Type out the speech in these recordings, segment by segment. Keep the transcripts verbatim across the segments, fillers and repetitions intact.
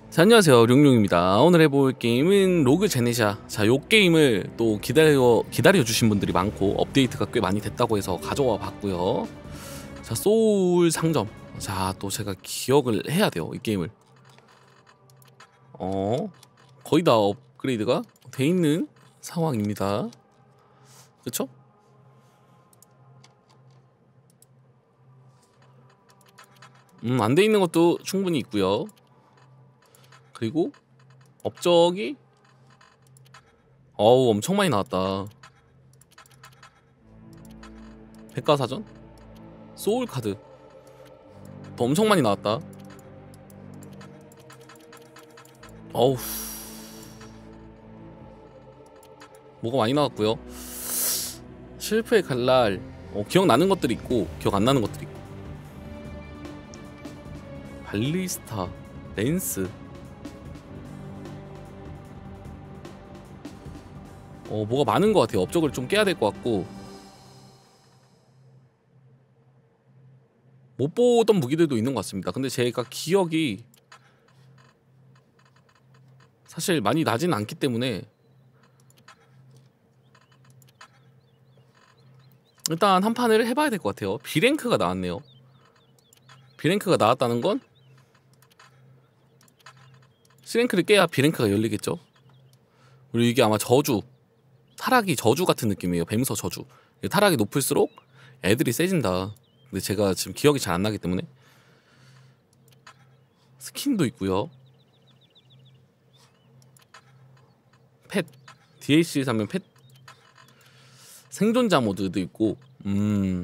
자, 안녕하세요, 룡룡입니다. 오늘 해볼 게임은 로그 제네시아. 자, 요 게임을 또 기다려 기다려 주신 분들이 많고 업데이트가 꽤 많이 됐다고 해서 가져와 봤고요. 자, 소울 상점. 자, 또 제가 기억을 해야 돼요, 이 게임을. 어 거의 다 업그레이드가 돼 있는 상황입니다. 그쵸? 음, 안 돼 있는 것도 충분히 있고요. 그리고 업적이 어우 엄청 많이 나왔다. 백과사전? 소울카드 또 엄청 많이 나왔다. 어우 뭐가 많이 나왔고요. 실프의 칼날. 어, 기억나는 것들이 있고 기억 안 나는 것들이 있고. 발리스타 랜스. 어 뭐가 많은 것 같아요. 업적을 좀 깨야 될 것 같고. 못 보던 무기들도 있는 것 같습니다. 근데 제가 기억이 사실 많이 나진 않기 때문에 일단 한 판을 해봐야 될 것 같아요. B랭크가 나왔네요. B랭크가 나왔다는 건 C랭크를 깨야 B랭크가 열리겠죠. 그리고 이게 아마 저주, 타락이 저주 같은 느낌이에요. 뱀서 저주. 타락이 높을수록 애들이 세진다. 근데 제가 지금 기억이 잘 안 나기 때문에. 스킨도 있고요. 펫 디엘씨 사면 펫 생존자 모드도 있고. 음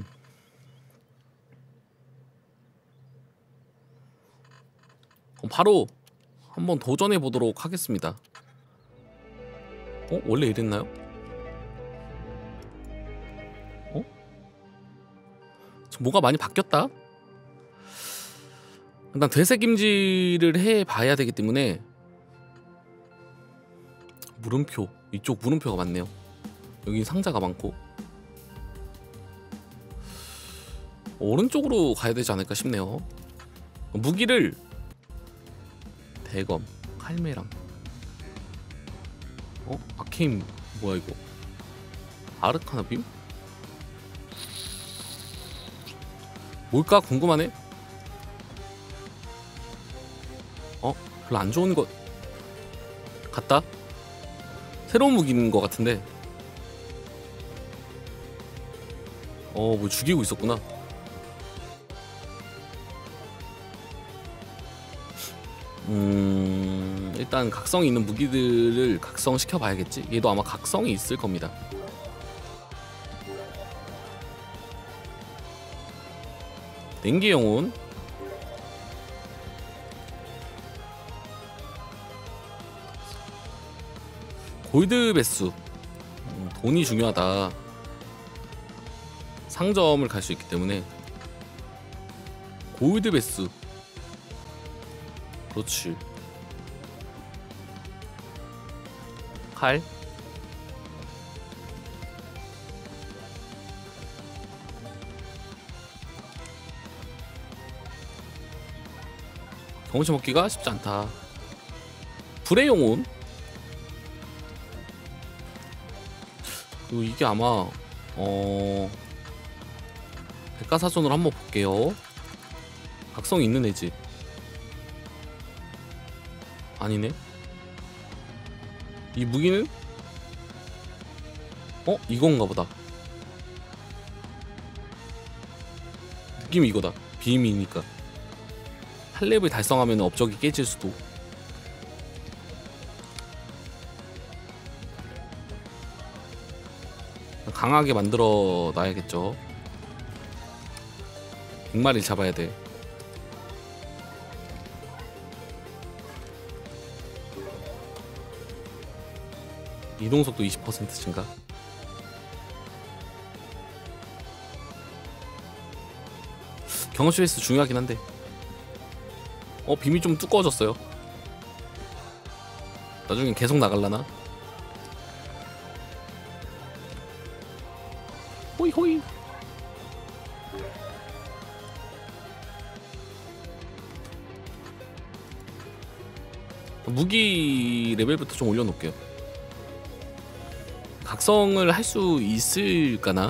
그럼 바로 한번 도전해 보도록 하겠습니다. 어? 원래 이랬나요? 어? 저 뭐가 많이 바뀌었다? 일단 되새김질을 해봐야 되기 때문에. 물음표, 이쪽 물음표가 많네요. 여기 상자가 많고. 오른쪽으로 가야 되지 않을까 싶네요. 무기를 대검, 칼메랑. 어? 아케임 뭐야 이거? 아르카나 빔? 뭘까 궁금하네. 어? 별로 안 좋은 것 같다? 새로운 무기인 것 같은데. 어, 뭐 죽이고 있었구나. 음... 일단 각성이 있는 무기들을 각성시켜 봐야겠지? 얘도 아마 각성이 있을 겁니다. 냉기 영혼. 골드 배수. 음, 돈이 중요하다. 상점을 갈 수 있기 때문에. 골드 배수. 그렇지. 칼. 경험치 먹기가 쉽지 않다. 불의 영혼. 그리고 이게 아마 어 백과사전으로 한번 볼게요. 각성이 있는 애지. 아니네. 이 무기는 어? 이건가 보다. 느낌이 이거다. 비임이니까 팔 렙을 달성하면 업적이 깨질 수도. 강하게 만들어 놔야겠죠. 백 마리를 잡아야 돼. 이동속도 이십 퍼센트 증가. 경험치 횟수 중요하긴 한데. 어, 빔이 좀 두꺼워졌어요. 나중엔 계속 나갈라나? 호이 호이. 무기 레벨부터 좀 올려놓을게요. 각성을 할 수 있을까나?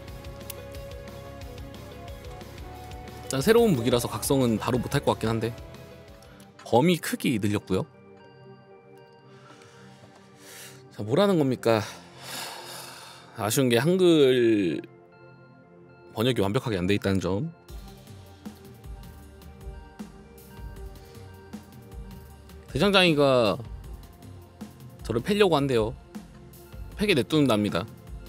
일단 새로운 무기라서 각성은 바로 못할 것 같긴 한데 범위 크기 늘렸고요. 자, 뭐라는 겁니까? 아쉬운 게 한글 번역이 완벽하게 안 돼 있다는 점. 대장장이가 저를 패려고 한대요. 패게 냅둔답니다.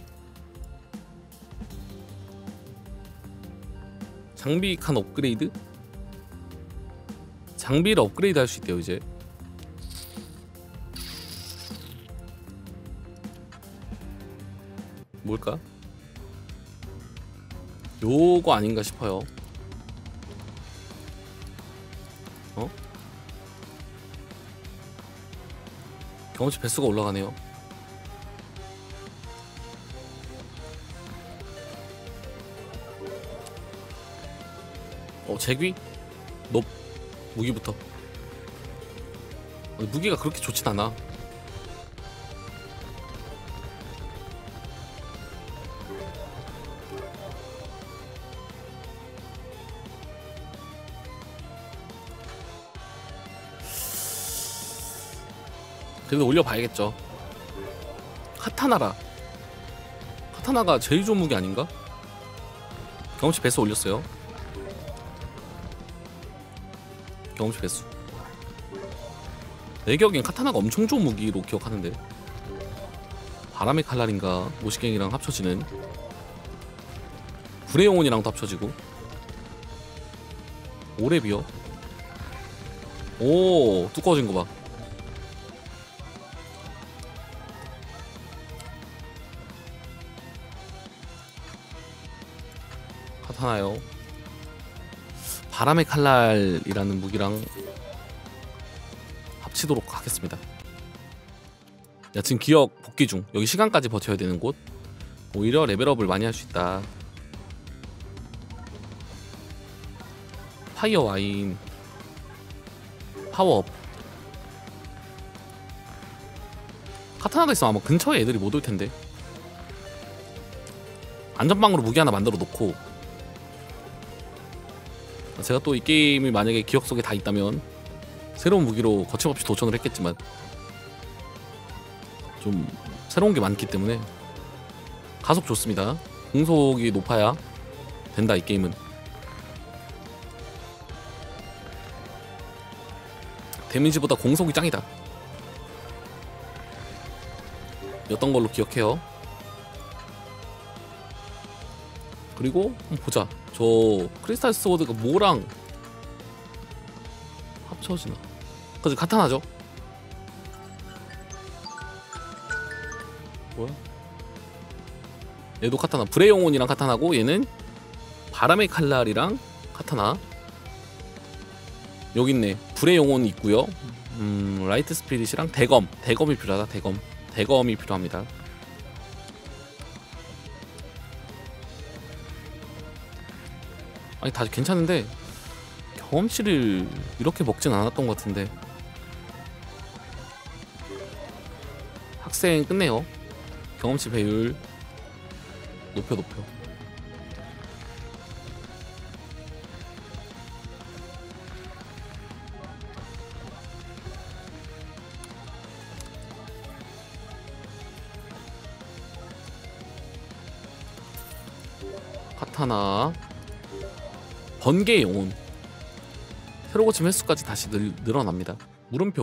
장비 칸 업그레이드? 장비를 업그레이드 할 수 있대요 이제. 뭘까? 요거 아닌가 싶어요. 어? 경험치 배수가 올라가네요. 어, 제귀? 높. 무기부터. 무기가 그렇게 좋진 않아. 그래도 올려봐야겠죠. 카타나라. 카타나가 제일 좋은 무기 아닌가? 경험치 배수 올렸어요. 경험치 배수. 내 기억엔 카타나가 엄청 좋은 무기로 기억하는데. 바람의 칼날인가 모시갱이랑 합쳐지는, 불의 영혼이랑도 합쳐지고. 오랩이요. 오, 두꺼워진 거 봐. 카타나요. 바람의 칼날이라는 무기랑 합치도록 하겠습니다. 야, 지금 기억 복귀 중. 여기 시간까지 버텨야 되는 곳. 오히려 레벨업을 많이 할 수 있다. 파이어 와인. 파워업. 카타나가 있으면 아마 근처에 애들이 못 올 텐데. 안전방으로 무기 하나 만들어 놓고, 제가 또 이 게임이 만약에 기억 속에 다 있다면 새로운 무기로 거침없이 도전을 했겠지만 좀 새로운 게 많기 때문에 가속 좋습니다. 공속이 높아야 된다 이 게임은. 데미지보다 공속이 짱이다 였던 걸로 기억해요. 그리고 한번 보자. 저 크리스탈 스워드가 뭐랑 합쳐지나? 그치, 카타나죠? 뭐야? 얘도 카타나. 불의 영혼이랑 카타나고, 얘는 바람의 칼날이랑 카타나. 여기 있네. 불의 영혼이 있고요. 음, 라이트 스피릿이랑 대검. 대검이 필요하다. 대검. 대검이 필요합니다. 아니, 다 괜찮은데 경험치를 이렇게 먹진 않았던 것 같은데. 학생 끝내요. 경험치 배율 높여 높여. 카타나. 번개의 영혼. 새로 고침 횟수까지 다시 늘, 늘어납니다. 물음표.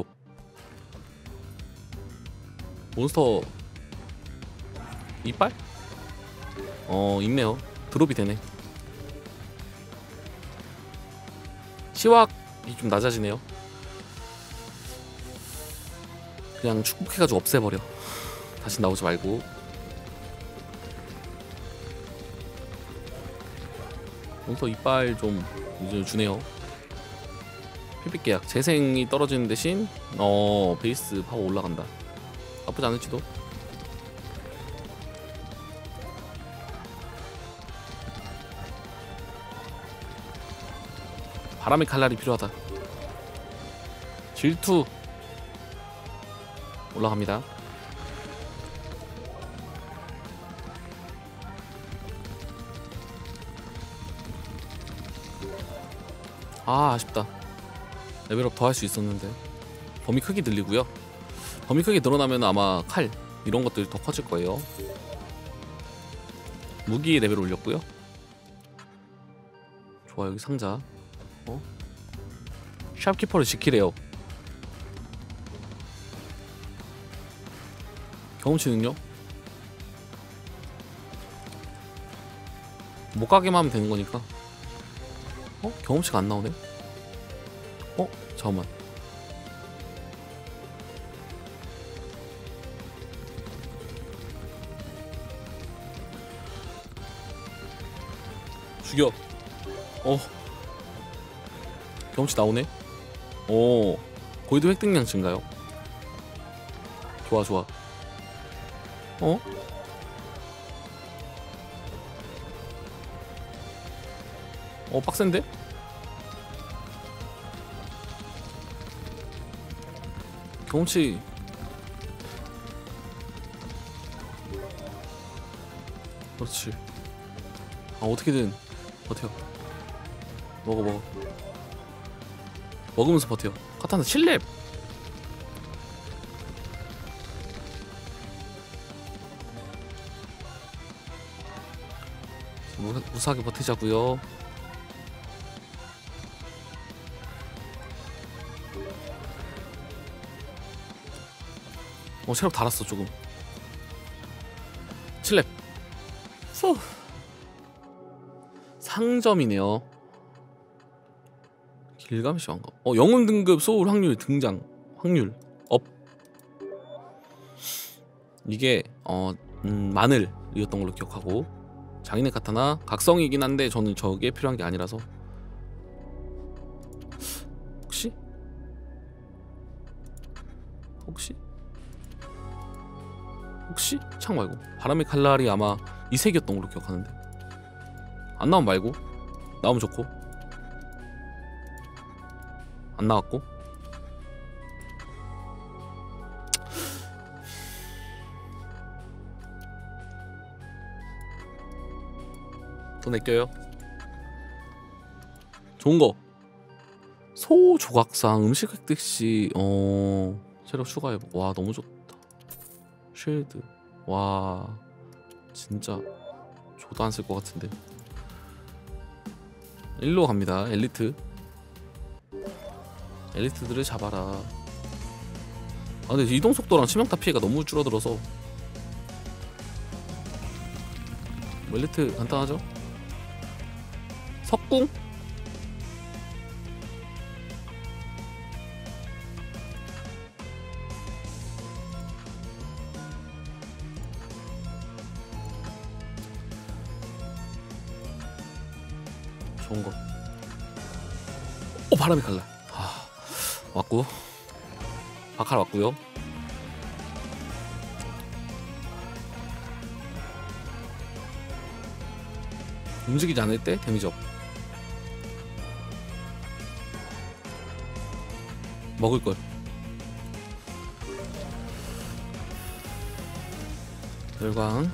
몬스터 이빨? 어, 있네요. 드롭이 되네. 시wak이 좀 낮아지네요. 그냥 축복해가지고 없애버려. 다시 나오지 말고. 몬스터 이빨 좀 이제 주네요. 회복 계약. 재생이 떨어지는 대신 어 베이스 파워 올라간다. 나쁘지 않을지도. 바람의 칼날이 필요하다. 질투. 올라갑니다. 아 아쉽다. 레벨업 더 할 수 있었는데. 범위 크기 늘리고요. 범위 크기 늘어나면 아마 칼 이런 것들이 더 커질 거예요. 무기 레벨 올렸고요. 좋아. 여기 상자. 어? 샵키퍼를 지키래요. 경험치는요? 못 가게만 하면 되는 거니까. 어? 경험치가 안 나오네? 어? 잠깐만. 죽여. 어. 경험치 나오네? 오. 골드 획득량 증가요? 좋아, 좋아. 어? 어, 빡센데? 경험치 그렇지. 아 어떻게든 버텨. 먹어 먹어. 먹으면서 버텨. 카타나 칠 렙. 무사하게 버티자고요. 어 체력 달았어 조금. 칠 렙. 후. 상점이네요. 길감시 왕가. 어 영웅 등급 소울 확률 등장. 확률 업. 이게 어 음, 마늘이었던 걸로 기억하고. 장인의 카타나 각성이긴 한데 저는 저게 필요한 게 아니라서. 혹시? 혹시? 혹시? 창 말고 바람의 칼날이 아마 이 색이었던 걸로 기억하는데 안 나오면 말고 나오면 좋고 안 나왔고 또 내껴요. 좋은거 소조각상 음식 획득시 어 체력 추가해보고. 와 너무 좋다. 쉴드. 와 진짜 저도 안 쓸 것 같은데. 일로 갑니다. 엘리트. 엘리트들을 잡아라. 아 근데 이동속도랑 치명타 피해가 너무 줄어들어서 뭐 엘리트 간단하죠? 석궁? 좋은거. 오 바람의 칼날. 아, 왔고 바칼 왔고요. 움직이지 않을 때 데미지 업. 먹을걸. 열광.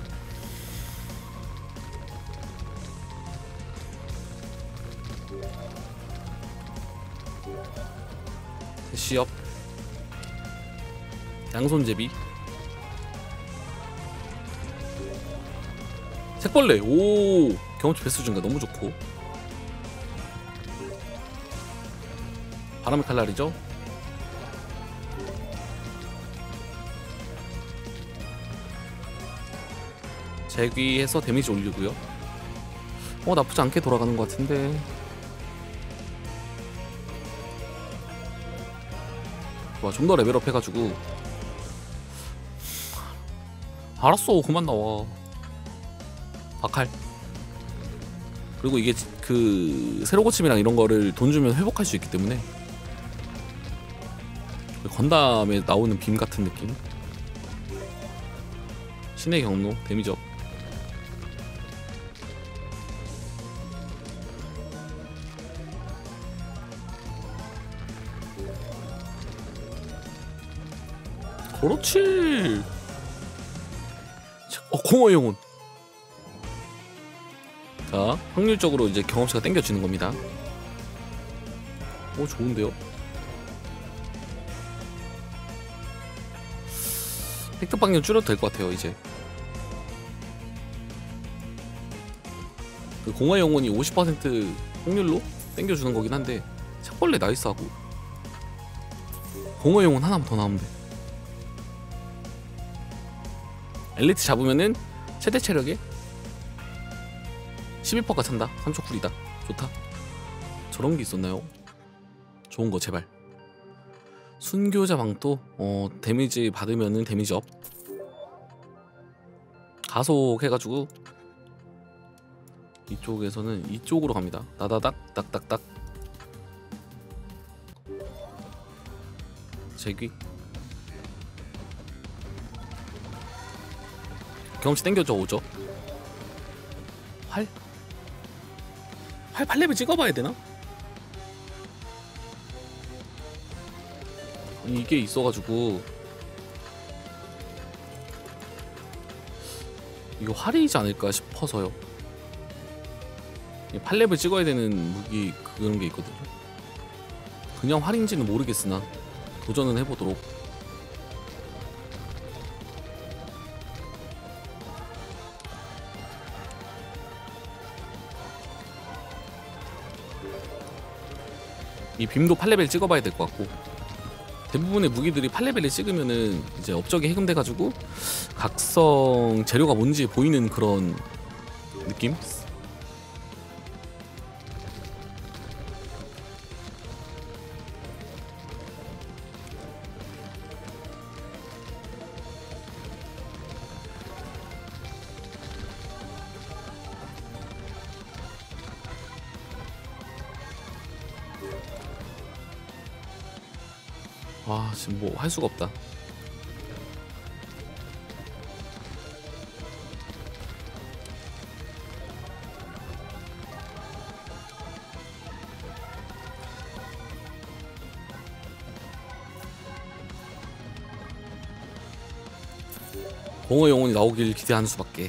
시업. 양손제비. 색벌레. 오 경험치 배수 증가 너무 좋고. 바람의 칼날이죠. 제귀해서 데미지 올리고요. 어 나쁘지 않게 돌아가는 것 같은데. 와 좀 더 레벨업 해가지고. 알았어 그만 나와. 바칼. 그리고 이게 그 새로 고침이랑 이런 거를 돈 주면 회복할 수 있기 때문에 건담에 나오는 빔 같은 느낌. 신의 경로 데미지업. 그렇지. 어, 공허의 영혼. 자, 확률적으로 이제 경험치가 땡겨지는 겁니다. 오, 좋은데요? 획득 방향 줄여도 될 것 같아요. 이제 그 공허의 영혼이 오십 퍼센트 확률로 땡겨주는 거긴 한데 착벌레 나이스하고 공허의 영혼 하나만 더 나오면 돼. 엘리트 잡으면은 최대 체력에 십일 퍼센트가 찬다. 삼 초 쿨이다. 좋다. 저런 게 있었나요? 좋은 거 제발. 순교자 망토. 어 데미지 받으면은 데미지 업. 가속 해가지고 이쪽에서는 이쪽으로 갑니다. 따다닥 딱딱딱. 제귀. 경험치 땡겨져 오죠. 활? 활 팔 레벨 찍어봐야 되나? 이게 있어가지고 이거 활이지 않을까 싶어서요. 팔 레벨 찍어야 되는 무기 그런 게 있거든요. 그냥 활인지는 모르겠으나 도전은 해보도록. 이 빔도 팔 레벨 찍어봐야 될 것 같고, 대부분의 무기들이 팔 레벨을 찍으면은 이제 업적이 해금돼가지고 각성 재료가 뭔지 보이는 그런 느낌? 아, 지금 뭐 할 수가 없다. 공허 영혼이 나오길 기대하는 수밖에.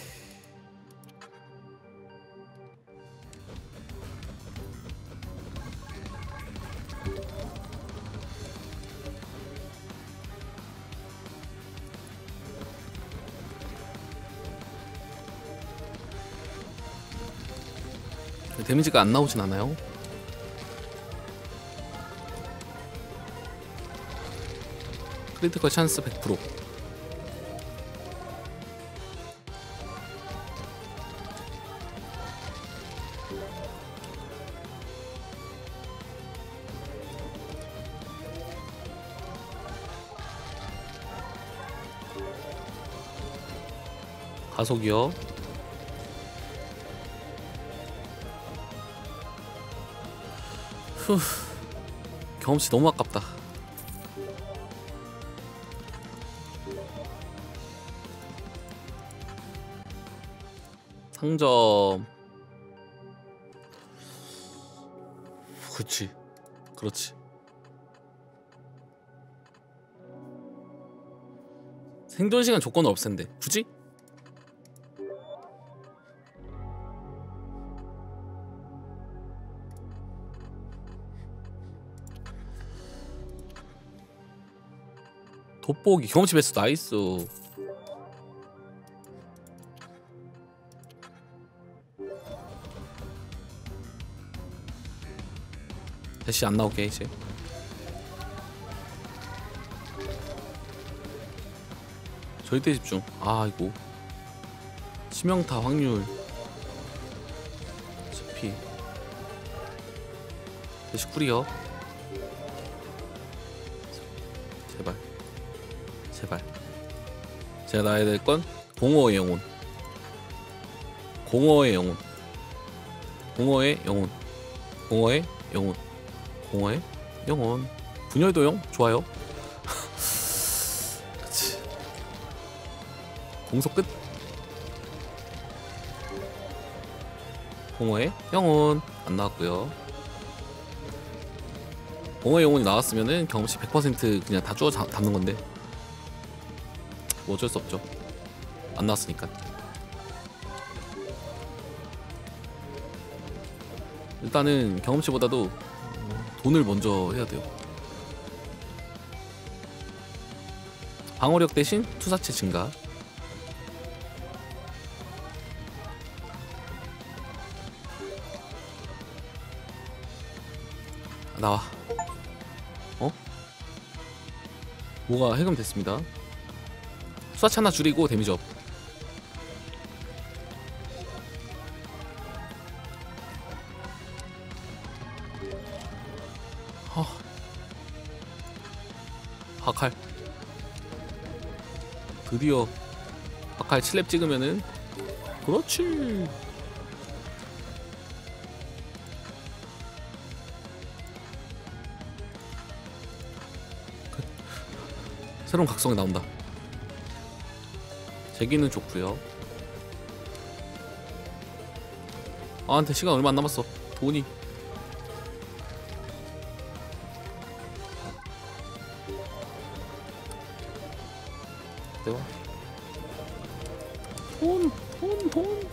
데미지가 안 나오진 않아요. 크리티컬 찬스 백 퍼센트. 가속이요. 후, 경험치 너무 아깝다. 상점. 그렇지, 그렇지. 생존 시간 조건은 없앤데 굳이? 돋보기 경험치 베스트 나이스. 다시 안 나오게 이제. 절대 집중. 아 이거 치명타 확률 씨피 다시 쿨이요. 제발 제발. 제가 나야 될 건 공허의 영혼. 공허의 영혼. 공허의 영혼. 공허의 영혼. 공허의 영혼. 분열도용 좋아요. 그치. 공속 끝. 공허의 영혼 안 나왔고요. 공허의 영혼이 나왔으면은 경험치 백 퍼센트 그냥 다 쪼아 담는 건데 뭐 어쩔 수 없죠. 안 나왔으니까. 일단은 경험치보다도 돈을 먼저 해야 돼요. 방어력 대신 투사체 증가. 나와. 어? 뭐가 해금됐습니다. 투사체 하나 줄이고 데미지 업. 어. 하칼. 드디어 하칼 칠 렙 찍으면은 그렇지. 새로운 각성이 나온다. 제기는 좋고요. 아, 한테 시간 얼마 안 남았어. 돈이. 대박. 돈, 돈, 돈.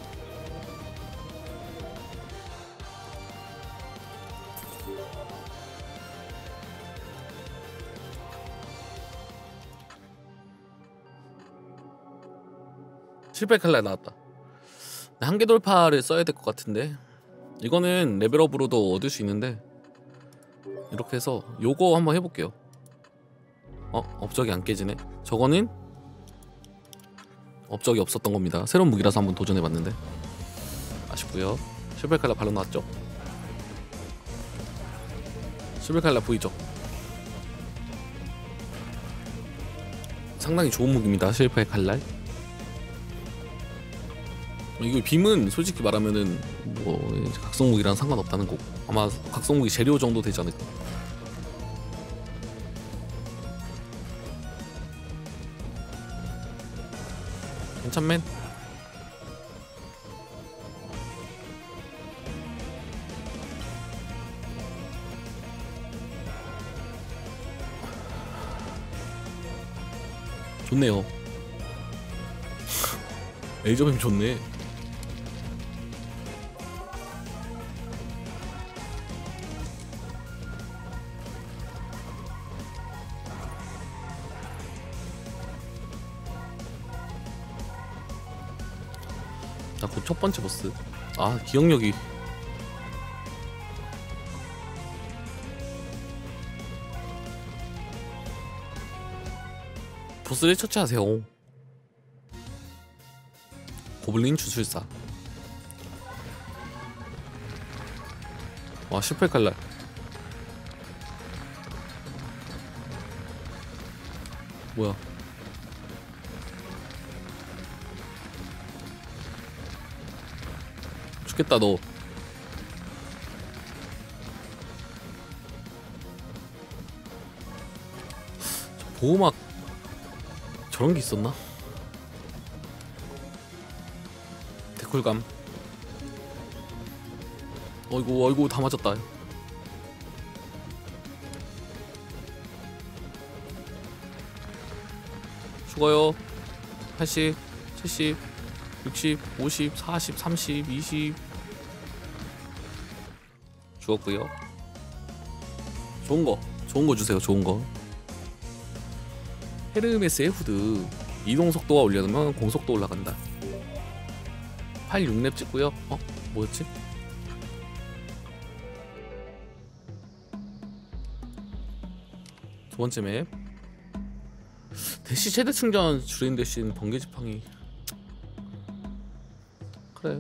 실패 칼날 나왔다. 한계 돌파를 써야 될 것 같은데 이거는 레벨업으로도 얻을 수 있는데 이렇게 해서 요거 한번 해볼게요. 어? 업적이 안 깨지네. 저거는 업적이 없었던 겁니다. 새로운 무기라서 한번 도전해봤는데 아쉽고요. 실패 칼날 바로 나왔죠. 실패 칼날 보이죠? 상당히 좋은 무기입니다. 실패 칼날. 이거 빔은 솔직히 말하면은 뭐 각성무기랑 상관없다는 거고 아마 각성무기 재료 정도 되지 않을까. 괜찮맨. 좋네요. 레이저빔 좋네. 자, 곧 첫 번째 보스. 아, 기억력이. 보스를 처치하세요. 고블린 주술사. 와, 실패 칼날. 뭐야? 죽겠다 너. 보호막 저런 게 있었나? 데콜감. 어이구 어이구 다 맞았다. 죽어요. 팔십, 칠십, 육십, 오십, 사십, 삼십, 이십. 죽었고요. 좋은거 좋은거 주세요. 좋은거. 헤르메스의 후드. 이동속도가 올려놓으면 공속도 올라간다. 팔, 육 렙 찍고요. 어? 뭐였지? 두 번째 맵. 대시 최대 충전 줄인 대신 번개 지팡이. 그래.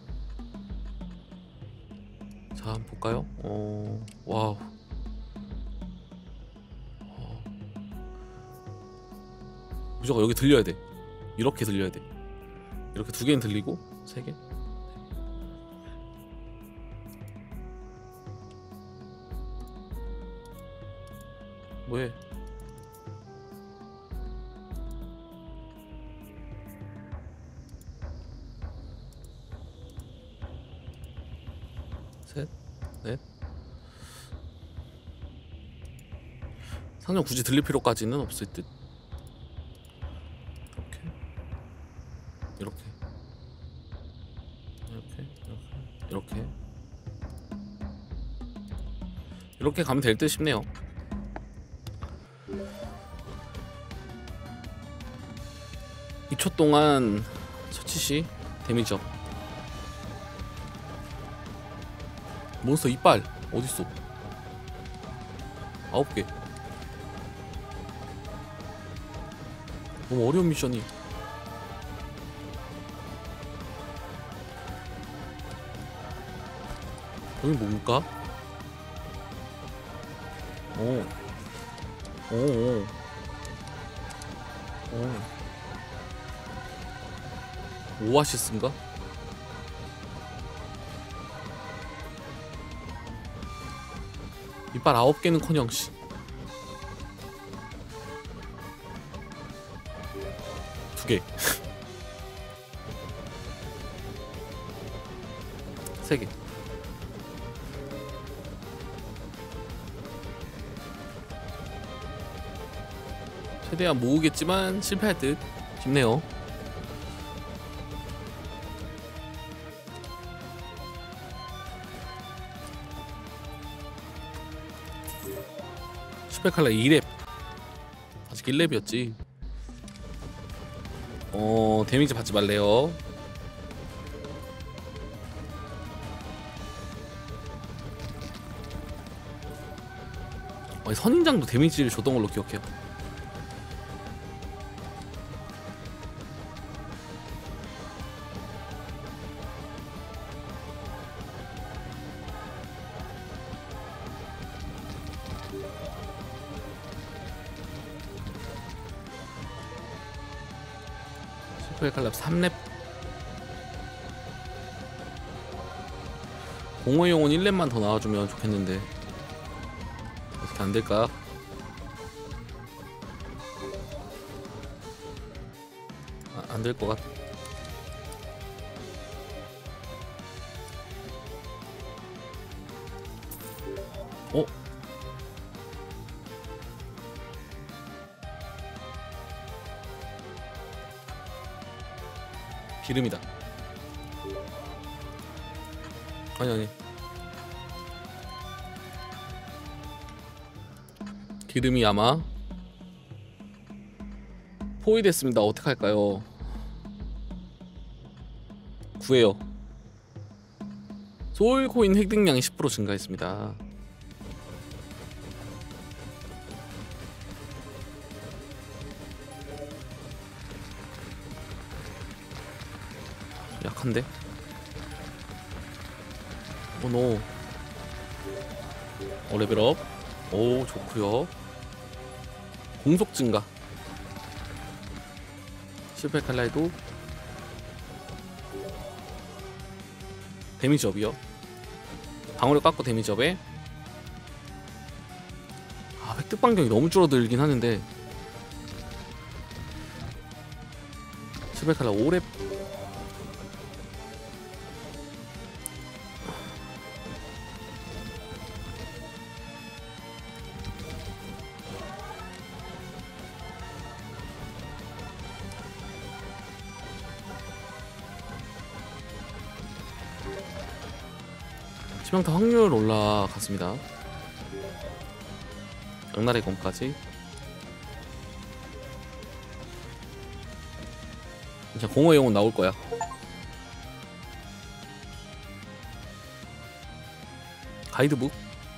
자, 한번 볼까요? 어, 와우. 어. 무조건 여기 들려야 돼. 이렇게 들려야 돼. 이렇게 두 개는 들리고 세 개. 뭐해? 셋, 넷. 상점 굳이 들릴 필요까지는 없을 듯. 이렇게 가면 될 듯 싶네요. 이 초 동안 처치시 데미지업. 몬스터 이빨 어딨어? 아홉 개. 너무 어려운 미션이. 여기 뭡니까? 오. 오. 오. 오. 오아시스인가? 이빨 아홉 개는커녕 씨. 두 개. 세 개. 최대한 모으겠지만 실패할 듯 싶네요. 슈퍼칼라 이 렙. 아직 일 렙이었지. 어 데미지 받지 말래요. 어, 선인장도 데미지를 줬던 걸로 기억해요. 슈퍼칼라 삼 렙. 공허의 영혼 일 렙만 더 나와주면 좋겠는데 어떻게 안될까? 아, 안될 것 같. 어? 기름이다. 아니 아니 기름이 아마 포위됐습니다. 어떡할까요? 구해요. 소울코인 획득량이 십 퍼센트 증가했습니다. 약한데? 오노. 어 레벨업. 오 좋구요. 공속 증가. 실패 칼날도 데미지업이요. 방어력 깎고 데미지업에. 아 획득 반경이 너무 줄어들긴 하는데. 실패 칼날 오 렙. 치명타 확률 올라갔습니다. 양날의 검까지. 이제 공허의 영혼 나올 거야. 가이드북.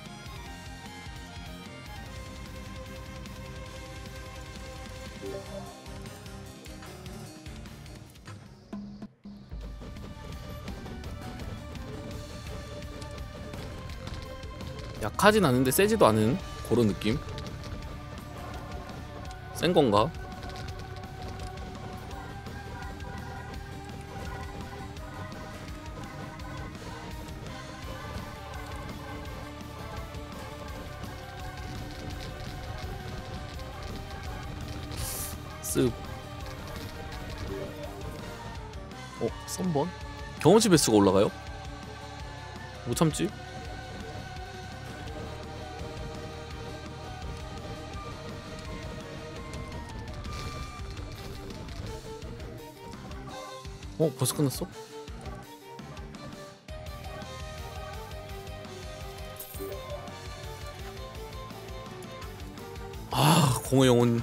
약하진 않은데 세지도 않은 그런 느낌. 센 건가? 쓱. 어? 썸번? 경험치 배수가 올라가요? 못 참지? 어? 벌써 끝났어? 아, 공허 영혼.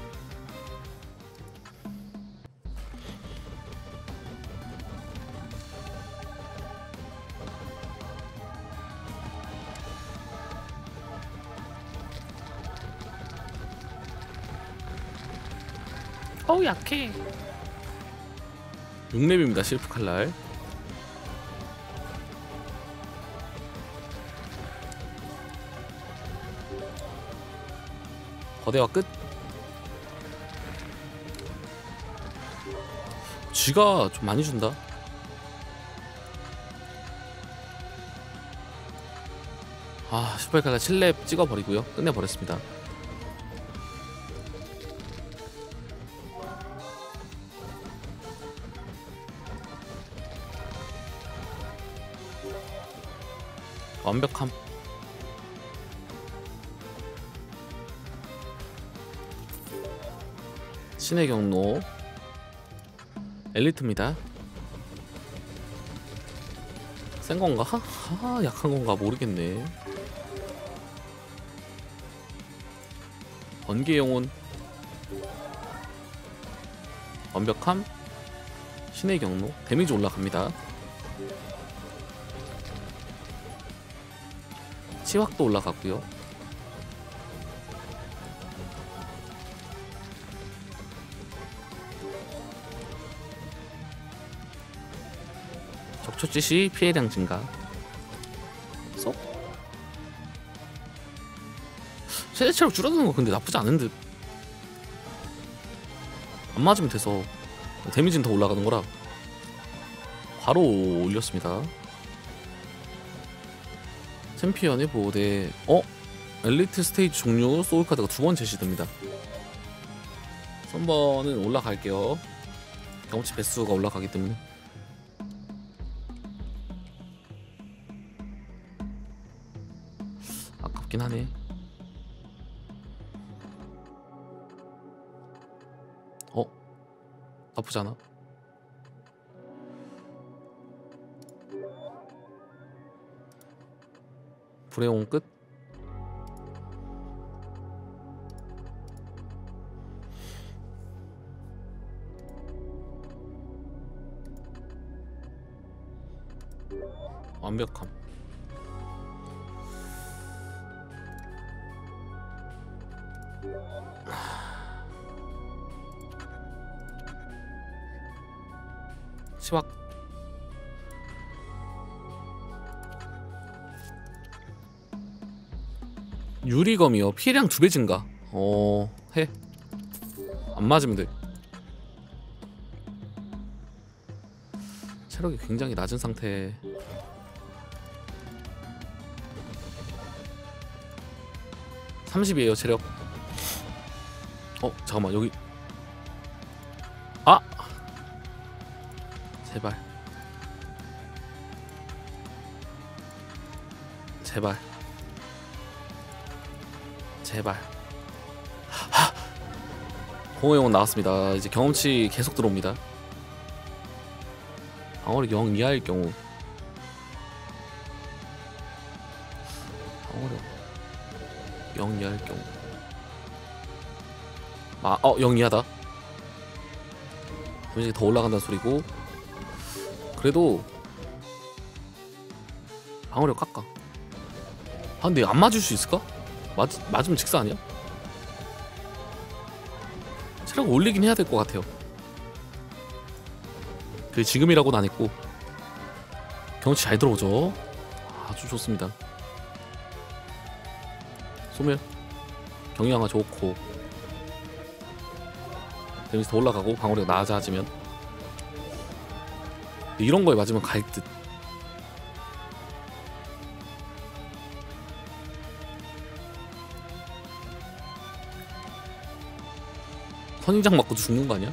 어우, 약해. 육 렙입니다 실프 칼날. 거대화 끝. 쥐가 좀 많이 준다. 아, 십팔 칼날 칠 렙 찍어버리고요 끝내버렸습니다. 완벽함. 신의 경로 엘리트입니다. 센 건가? 하, 약한 건가 모르겠네. 번개 영혼. 완벽함. 신의 경로. 데미지 올라갑니다. 치확도 올라갔고요. 적초지 시 피해량 증가. 쏙. 최대 체력 줄어드는 거 근데 나쁘지 않은 듯. 안 맞으면 돼서 데미지는 더 올라가는 거라 바로 올렸습니다. 챔피언의 보호대. 어? 엘리트 스테이지 종료. 소울카드가 두 번 제시됩니다. 삼 번은 올라갈게요. 경험치 배수가 올라가기 때문에. 아깝긴 하네. 어? 나쁘지 않아. 불의 온 끝. 완벽함. 시확. 유리검이요. 피해량 두 배 증가. 어... 해. 안 맞으면 돼. 체력이 굉장히 낮은 상태. 삼십이에요 체력. 어 잠깐만 여기. 아! 제발 제발 제발. 하! 공허 영혼 나왔습니다. 이제 경험치 계속 들어옵니다. 방어력 영 이하일 경우. 방어력 영 이하일 경우. 아, 어, 영 이하다. 데미지 더 올라간다는 소리고. 그래도 방어력 깎아. 아 근데 안 맞을 수 있을까? 맞, 맞으면 직사 아니야? 체력 올리긴 해야 될 것 같아요. 그 지금이라고는 안 했고. 경험치 잘 들어오죠. 아주 좋습니다. 소멸 경량화 좋고 데미지 더 올라가고 방어력 낮아지면 이런 거에 맞으면 갈 듯. 선인장 맞고도 죽는 거 아니야?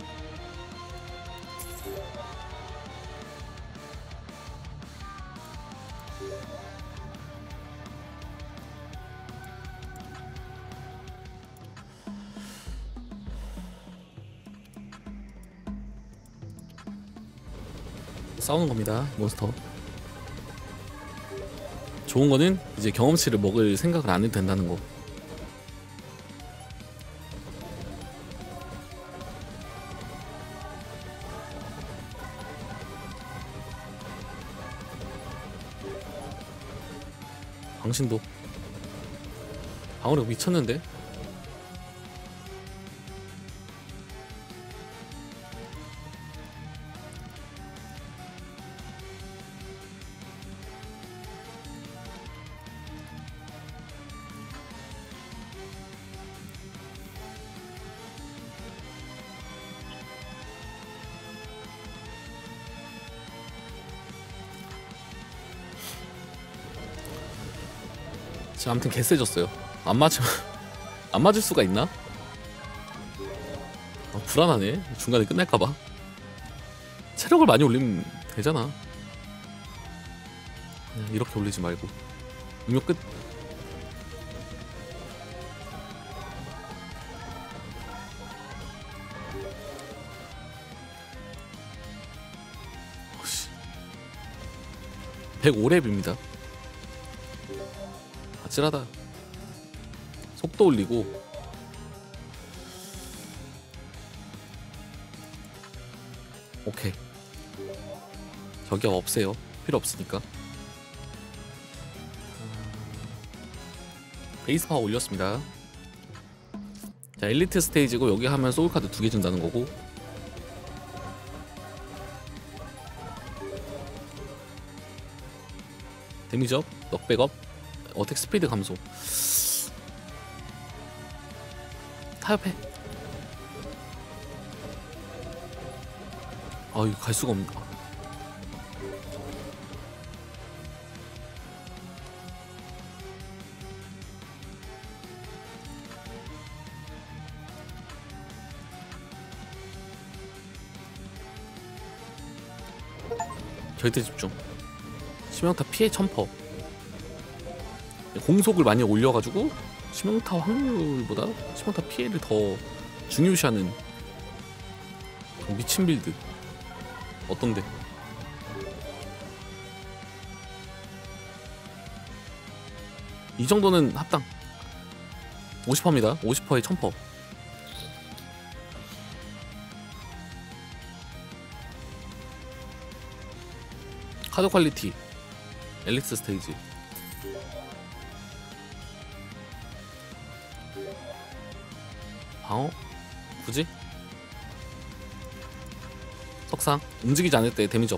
싸우는 겁니다 몬스터. 좋은 거는 이제 경험치를 먹을 생각을 안 해도 된다는 거. 당신도 방어력 미쳤는데? 자, 아무튼 개세졌어요. 안 맞으면 안 맞을 수가 있나? 아, 불안하네. 중간에 끝날까봐. 체력을 많이 올리면 되잖아. 그냥 이렇게 올리지 말고. 음료 끝. 백오 렙입니다. 아찔하다. 속도 올리고 오케이. 저기압 없애요. 필요 없으니까. 베이스 파워 올렸습니다. 자, 엘리트 스테이지고 여기 하면 소울카드 두 개 준다는 거고. 데미지업, 넉백업, 어택 스피드 감소. 타협해. 아, 이거 갈 수가 없네. 절대 집중. 치명타 피해 천퍼. 공속을 많이 올려가지고 치명타 확률보다 치명타 피해를 더 중요시하는 미친 빌드. 어떤데? 이 정도는 합당. 오십 퍼입니다. 오십 퍼에 천 퍼. 카드 퀄리티 엘리트 스테이지. 방어? 굳이? 석상 움직이지 않을 때 데미지업.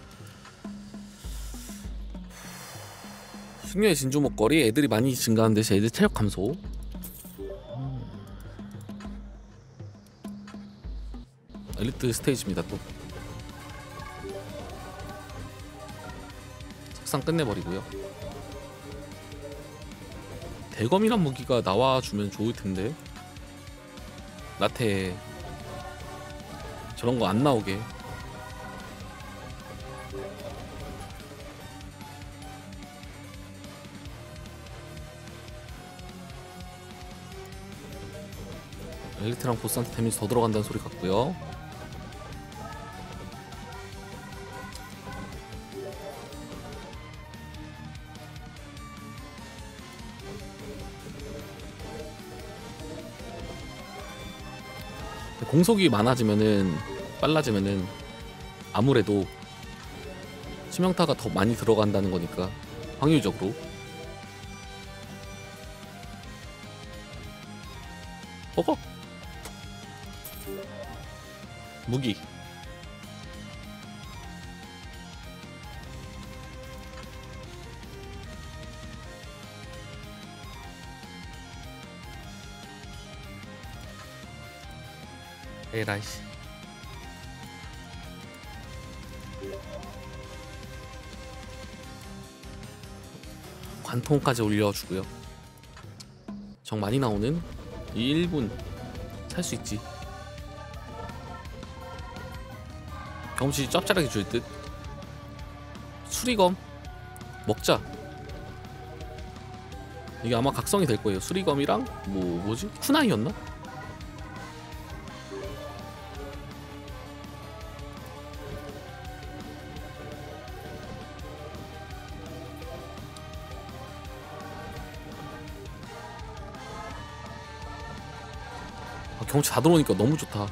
숙녀의 진주 목걸이. 애들이 많이 증가하는 대신 애들 체력 감소. 엘리트 스테이지입니다. 또 석상 끝내버리고요. 대검이란 무기가 나와주면 좋을텐데. 라테 저런 거 안 나오게. 엘리트랑 보스한테 데미지 더 들어간다는 소리 같고요. 공속이 많아지면은, 빨라지면은 아무래도 치명타가 더 많이 들어간다는 거니까 확률적으로. 먹어. 무기. 에라이씨. 관통까지 올려주고요. 정 많이 나오는 이 일 분 살 수 있지. 경험치 짭짤하게 줄 듯. 수리검 먹자. 이게 아마 각성이 될 거예요. 수리검이랑 뭐 뭐지? 쿠나이였나? 아, 경험치 다 들어오니까 너무 좋다.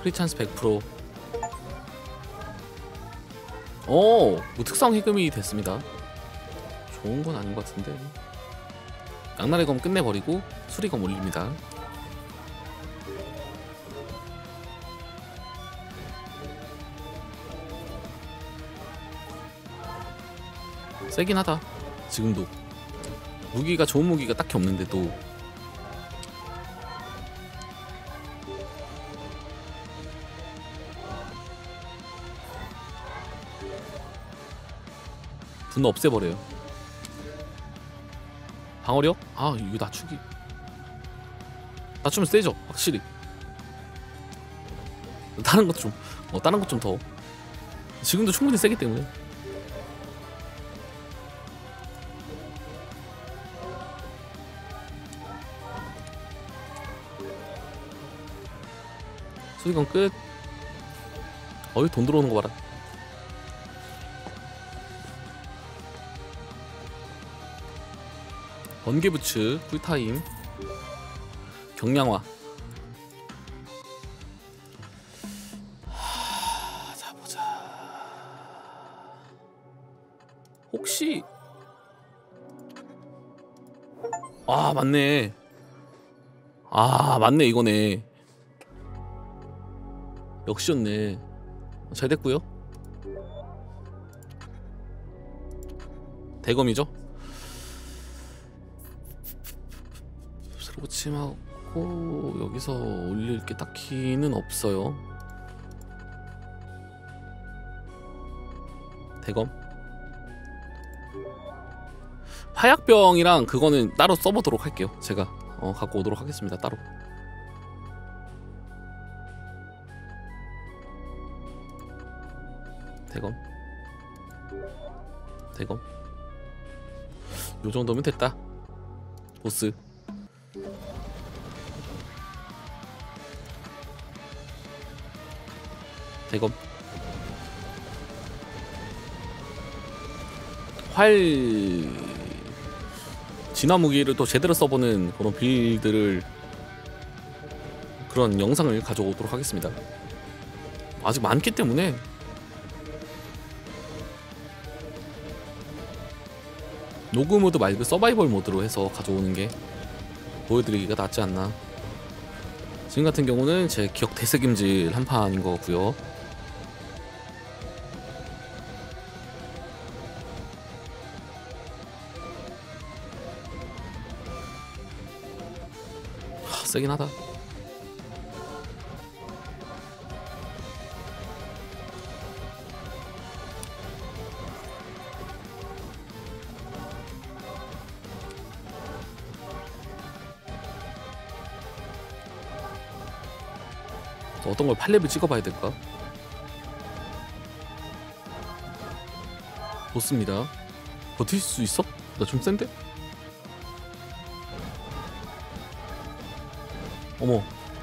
크리 찬스 백 퍼센트. 오! 뭐 특성 해금이 됐습니다. 좋은 건 아닌 것 같은데. 양날의 검 끝내버리고 수리검 올립니다. 세긴 하다. 지금도 무기가 좋은 무기가 딱히 없는데도 분노 없애버려요. 방어력? 아 이거 낮추기 낮추면 세죠 확실히. 다른 것 좀 어, 다른 것 좀 더 지금도 충분히 세기 때문에. 수리건 끝. 어이 돈 들어오는 거 봐라. 번개부츠 쿨타임 경량화. 하... 자 보자. 혹시 아 맞네. 아 맞네 이거네. 역시였네. 잘 됐고요. 대검이죠. 새로 고침하고 여기서 올릴 게 딱히는 없어요. 대검. 화약병이랑 그거는 따로 써보도록 할게요. 제가 어, 갖고 오도록 하겠습니다. 따로. 대검 대검 요 정도면 됐다. 보스 대검 활 진화 무기를 또 제대로 써보는 그런 빌드를 그런 영상을 가져오도록 하겠습니다. 아직 많기 때문에 노그 모드 말고 서바이벌 모드로 해서 가져오는 게 보여드리기가 낫지 않나. 지금 같은 경우는 제 기억 되새김질 한 판인 거고요. 하, 세긴 하다. 어떤 걸 팔 레벨 찍어봐야 될까? 좋습니다. 버틸 수 있어? 나 좀 센데? 어머.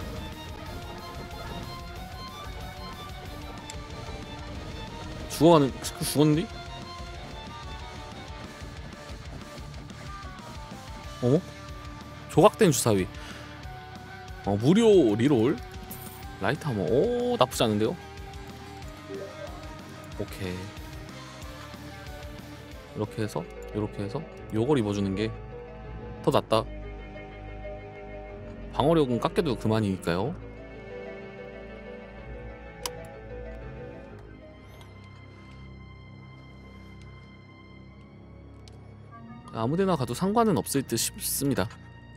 죽어가는 죽었니? 어머? 조각된 주사위. 어 무료 리롤. 라이트 하머. 오 나쁘지 않은데요? 오케이. 이렇게 해서 이렇게 해서 요걸 입어주는 게 더 낫다. 방어력은 깎여도 그만이니까요. 아무데나 가도 상관은 없을 듯 싶습니다.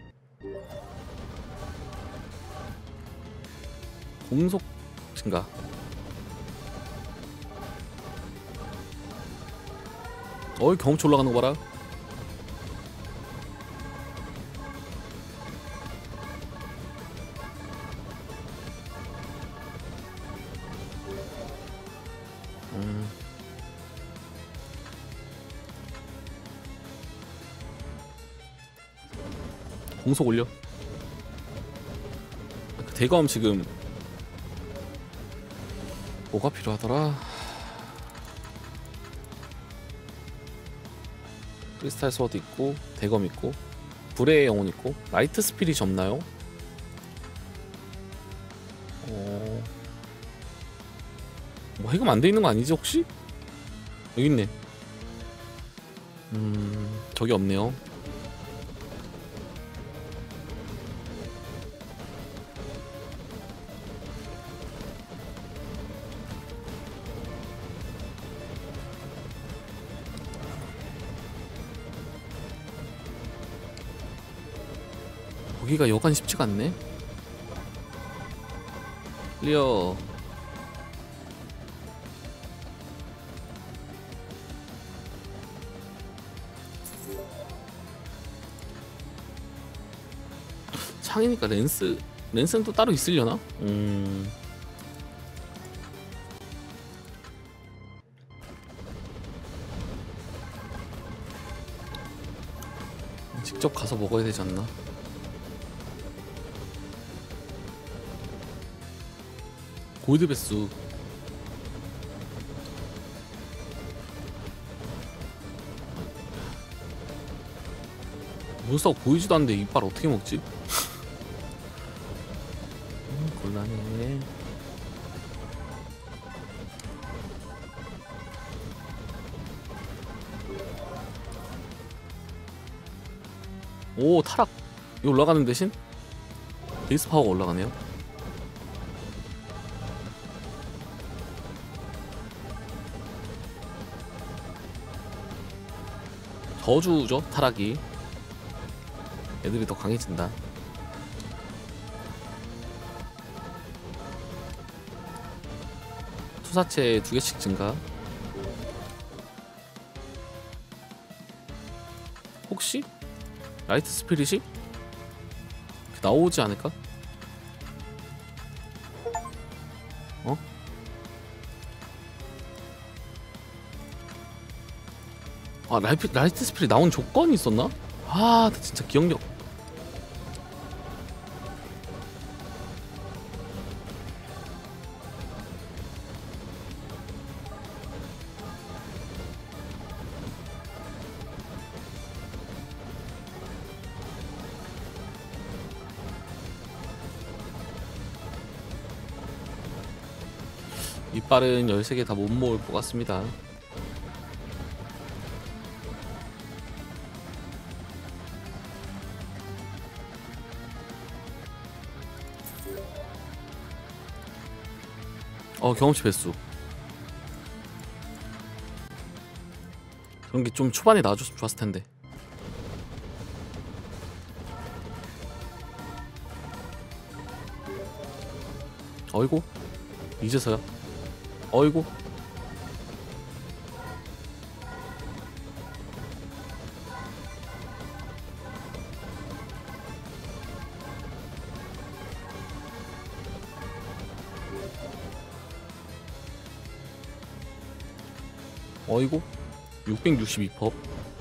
공속 증가. 어이 경험치 올라가는 거 봐라. 음. 공속 올려. 대검 지금 뭐가 필요하더라? 크리스탈 스워드 있고 대검 있고 불의 영혼 있고 라이트 스피릿이 없나요? 어... 뭐 해금 안 돼 있는 거 아니지 혹시? 여기 있네. 음 저기 없네요. 여기가 여간 쉽지가 않네. 클리어. 창이니까 렌스 렌스는 또 따로 있으려나? 음 직접 가서 먹어야 되지 않나? 골드 배수. 몬스터가 보이지도 않는데 이빨 어떻게 먹지? 음, 곤란해. 오 타락. 이거 올라가는 대신 베이스 파워가 올라가네요. 저주죠 타락이. 애들이 더 강해진다. 투사체 두 개씩 증가. 혹시 라이트 스피릿이 나오지 않을까? 어? 아 라이트, 라이트 스피릿 나온 조건이 있었나? 아 나 진짜 기억력. 이빨은 열세 개 다 못 모을 것 같습니다. 어 경험치 배수. 그런 게 좀 초반에 나와줬으면 좋았을 텐데. 어이구 이제서야. 어이구. 어이구 육백육십이 퍼센트.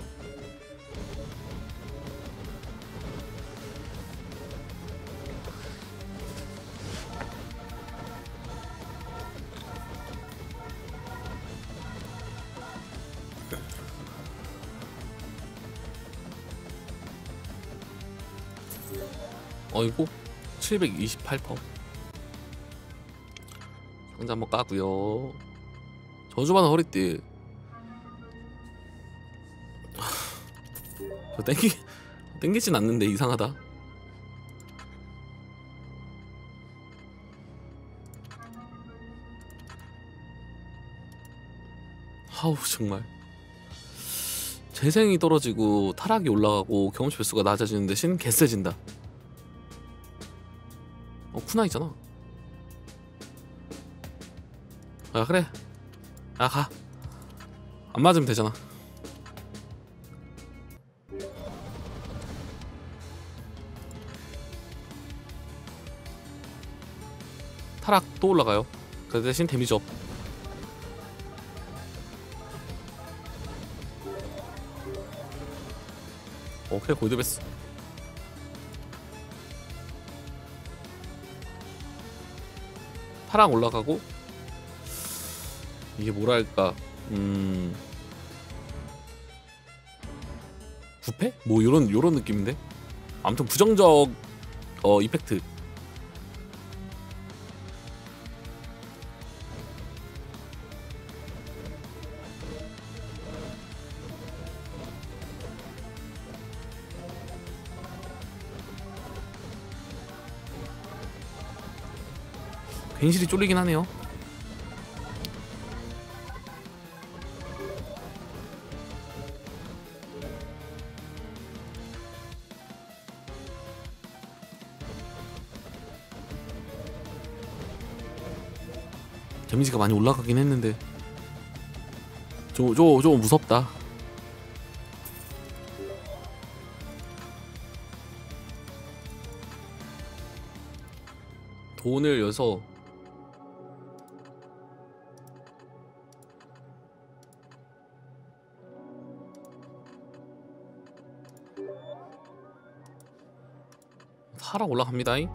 어이구 칠백이십팔 퍼센트. 상자 한번 까고요. 저주받은 허리띠. 저 땡기 땡기진 않는데 이상하다. 아우 정말 재생이 떨어지고 타락이 올라가고 경험치 배수가 낮아지는 대신 개세진다. 어 쿠나이잖아. 아 그래 아 가. 안 맞으면 되잖아. 타락 또 올라가요. 그 대신 데미지 업. 오케이 골드베스. 타락 올라가고 이게 뭐랄까 음 부패? 뭐 요런 요런 느낌인데. 아무튼 부정적 어 이펙트. 괜시리 쫄리긴 하네요. 데미지가 많이 올라가긴 했는데 좀, 좀, 좀 무섭다. 돈을 여서 타락 올라갑니다잉.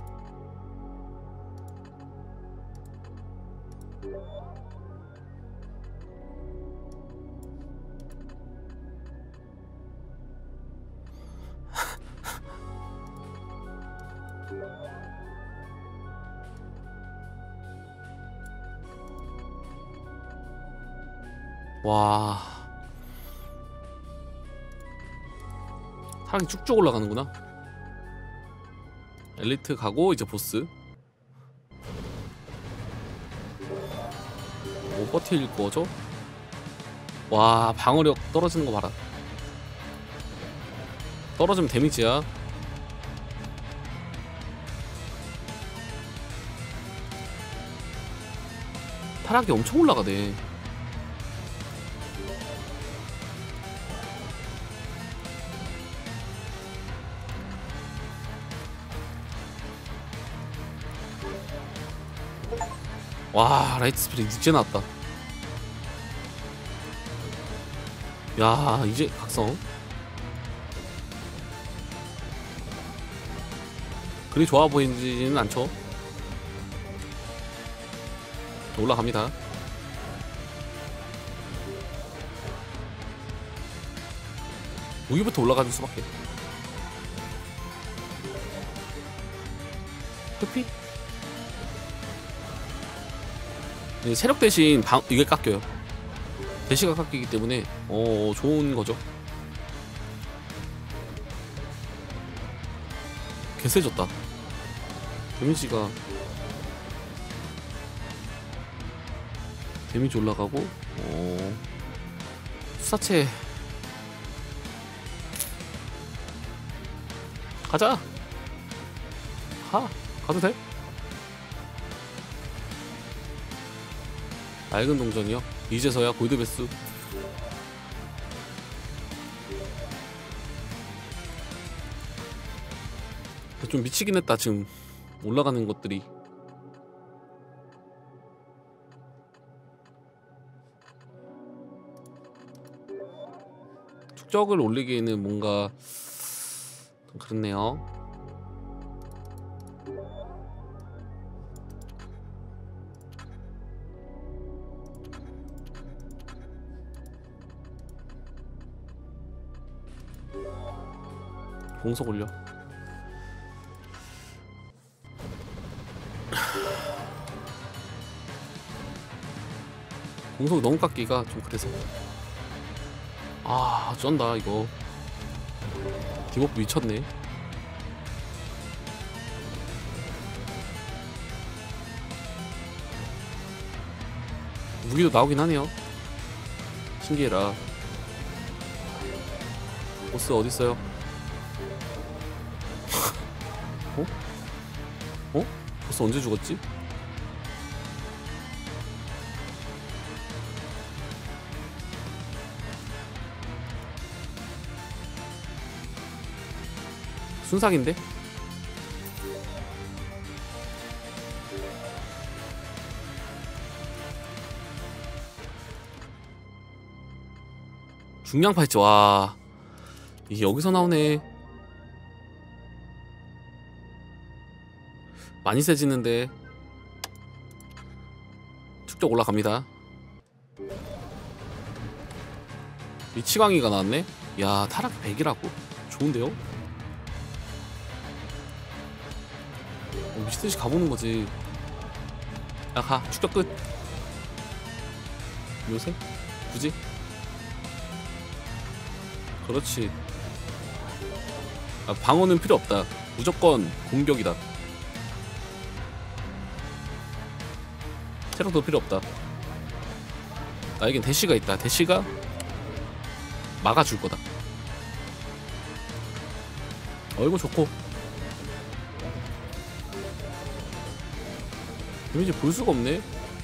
와, 타락이 쭉쭉 올라가는구나. 엘리트 가고 이제 보스. 못 버틸 거죠? 와, 방어력 떨어지는 거 봐라. 떨어지면 데미지야. 타락이 엄청 올라가네. 와, 라이트 스피릿 이제 나왔다. 야, 이제 각성. 그리 좋아 보이지는 않죠. 올라갑니다. 무기부터 올라가는 수밖에. 회피? 네, 체력 대신 방, 이게 깎여요. 대시가 깎이기 때문에 어 좋은 거죠. 개세졌다. 데미지가 데미지 올라가고 어 수사체 가자. 가 가도 돼? 맑은 동전이요? 이제서야 골드베스. 좀 미치긴 했다 지금 올라가는 것들이. 축적을 올리기에는 뭔가 좀 그렇네요. 공속 올려. 공속 너무 깎기가 좀 그래서. 아, 쩐다 이거. 디버프 미쳤네. 무기도 나오긴 하네요. 신기해라. 보스 어딨어요? 어? 어? 보스 언제 죽었지? 순삭인데? 중량 팔찌. 와, 이게 여기서 나오네. 많이 세지는데. 축적 올라갑니다. 미치광이가 나왔네? 야, 타락 백이라고? 좋은데요? 어, 미치듯이 가보는 거지. 야, 가. 축적 끝. 요새? 굳이? 그렇지. 아, 방어는 필요 없다. 무조건 공격이다. 체력도 필요 없다. 나에겐 대시가 있다. 대시가 막아줄 거다. 어 이거 좋고. 데미지 볼 수가 없네.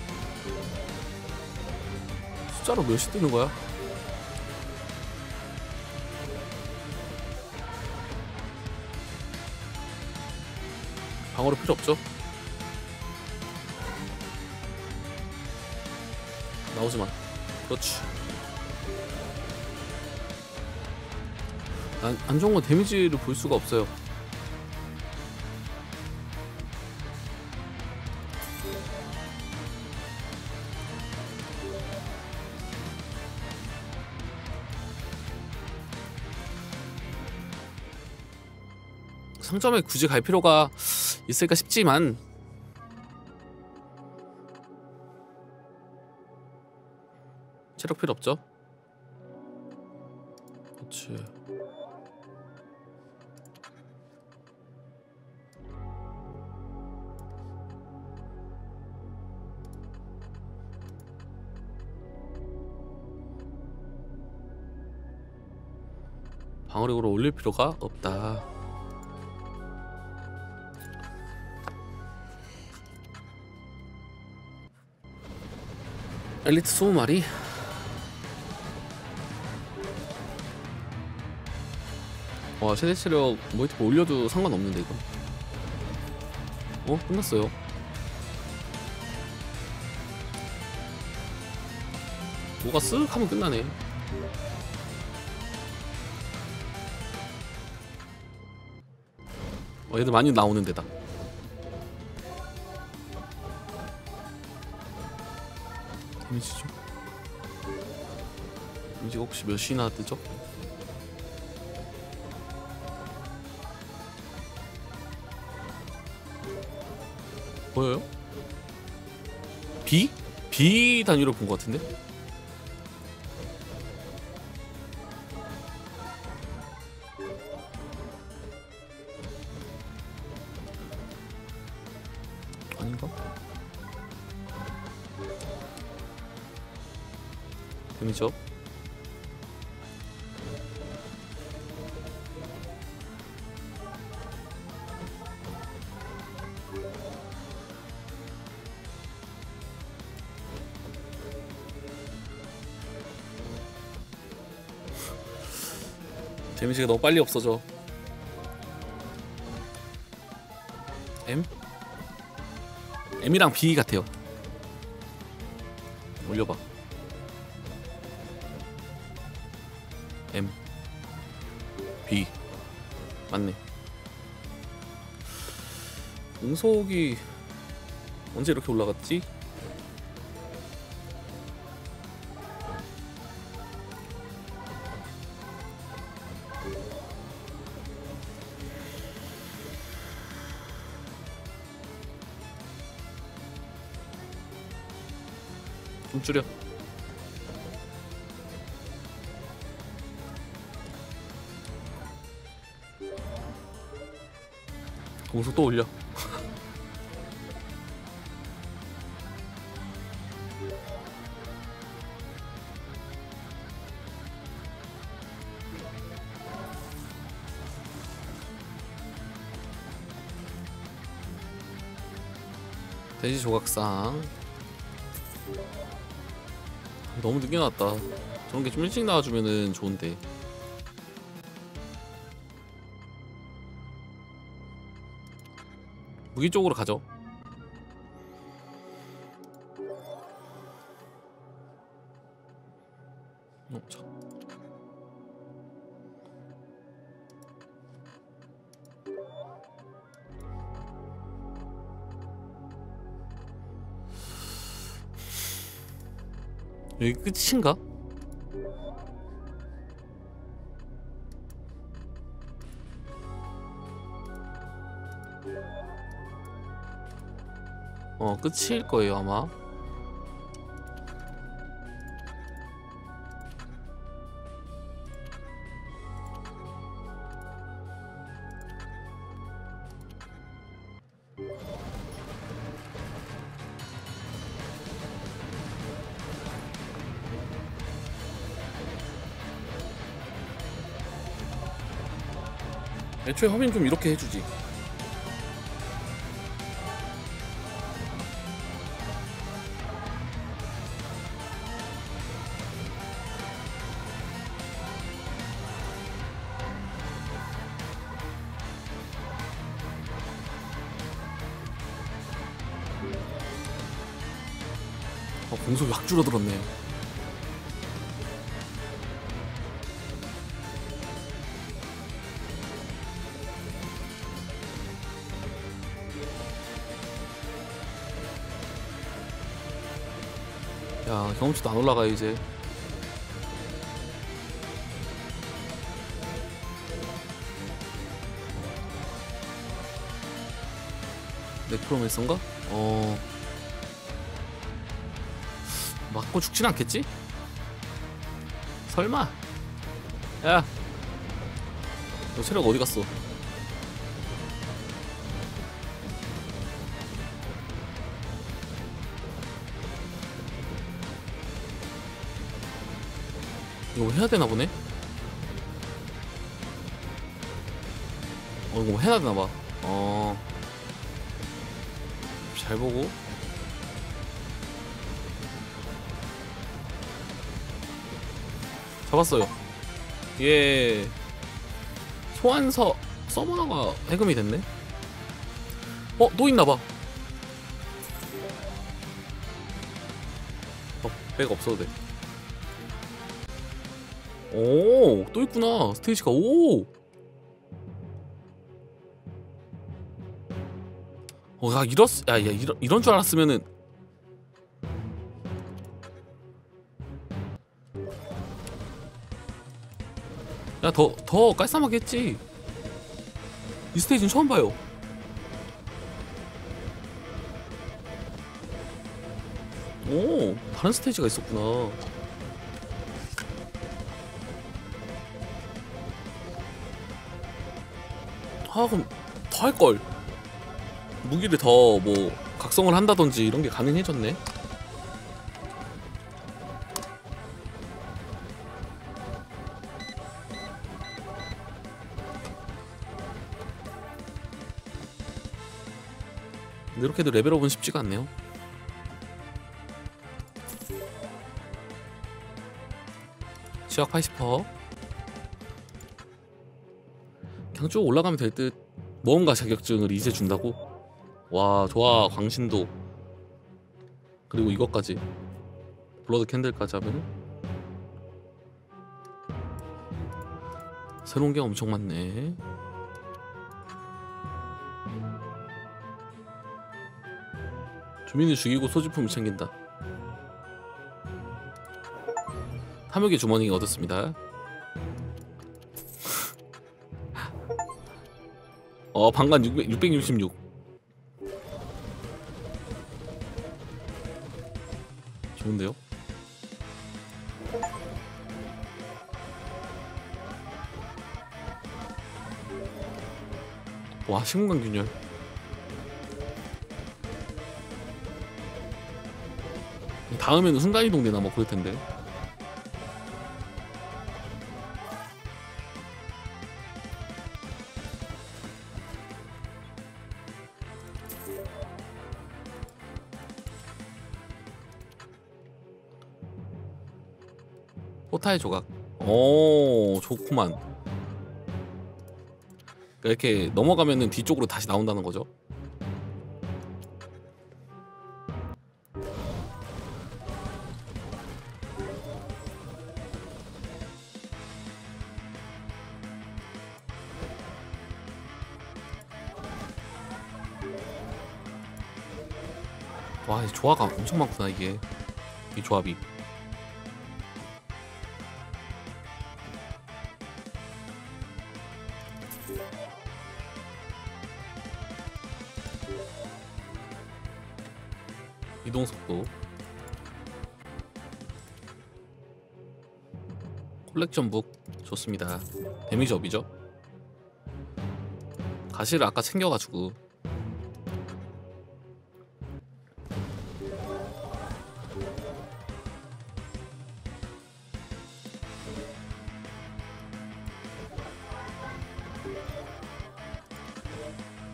숫자로 몇이 뜨는 거야? 방어로 필요 없죠? 나오지마. 그렇지. 안, 안 좋은 건 데미지를 볼 수가 없어요. 상점에 굳이 갈 필요가 있을까 싶지만 체력 필요 없죠? 그렇지. 방어력으로 올릴 필요가 없다. 엘리트 스무 마리. 와 최대 체력 모이티프 올려도 상관없는데 이거. 어? 끝났어요. 뭐가 쓱 하면 끝나네. 어, 얘들 많이 나오는 데다. 데미지죠? 데미지가 혹시 몇이나 뜨죠? 보여요? B? B 단위로 본 것 같은데? 아닌가? 데미지업? 데미지가 너무 빨리 없어져. M? M이랑 B 같아요. 올려봐. M B 맞네. 응속이 언제 이렇게 올라갔지? 좀 줄여. 공속 또 올려. 돼지 조각상. 너무 늦게 나왔다. 저런 게 좀 일찍 나와주면은 좋은데. 무기 쪽으로 가죠. 어, 자. 여기 끝인가? 어, 끝일 거예요, 아마. 애초에 허민 좀 이렇게 해주지. 어, 공속이 확 줄어들었네. 야, 경험치도 안 올라가 이제. 네크로맨서인가? 어... 맞고 죽진 않겠지? 설마? 야! 너 체력 어디 갔어? 이거 뭐 해야 되나 보네? 어, 이거 뭐 해야 되나 봐. 어... 잘 보고. 잡았어요. 예. 소환서 서머너가 해금이 됐네. 어, 또 있나봐. 어, 백 없어도 돼. 오, 또 있구나. 스테이지가. 오. 어, 야, 이렇, 야, 야, 이런, 이런 줄 알았으면은. 야, 더, 더 깔쌈하게 했지. 이 스테이지는 처음 봐요. 오, 다른 스테이지가 있었구나. 아, 그럼 더 할걸. 무기를 더 뭐 각성을 한다든지 이런 게 가능해졌네. 근데 이렇게 해도 레벨업은 쉽지가 않네요. 지역 팔십 퍼센트. 그냥 쭉 올라가면 될 듯. 모험가 자격증을 이제 준다고? 와, 좋아. 광신도 그리고 이것까지 블러드 캔들까지 하면은 새로운 게 엄청 많네. 주민을 죽이고 소지품을 챙긴다. 탐욕의 주머니 얻었습니다. 어, 방관 육백육십육. 좋은데요? 와, 식문관 균열. 다음에는 순간이동 되나 뭐 그럴 텐데. 포탈 조각. 오, 좋구만. 이렇게 넘어가면은 뒤쪽으로 다시 나온다는 거죠. 와, 이 조화가 엄청 많구나 이게. 이 조합이. 이동속도. 콜렉션북 좋습니다. 데미지 업이죠. 가시를 아까 챙겨가지고.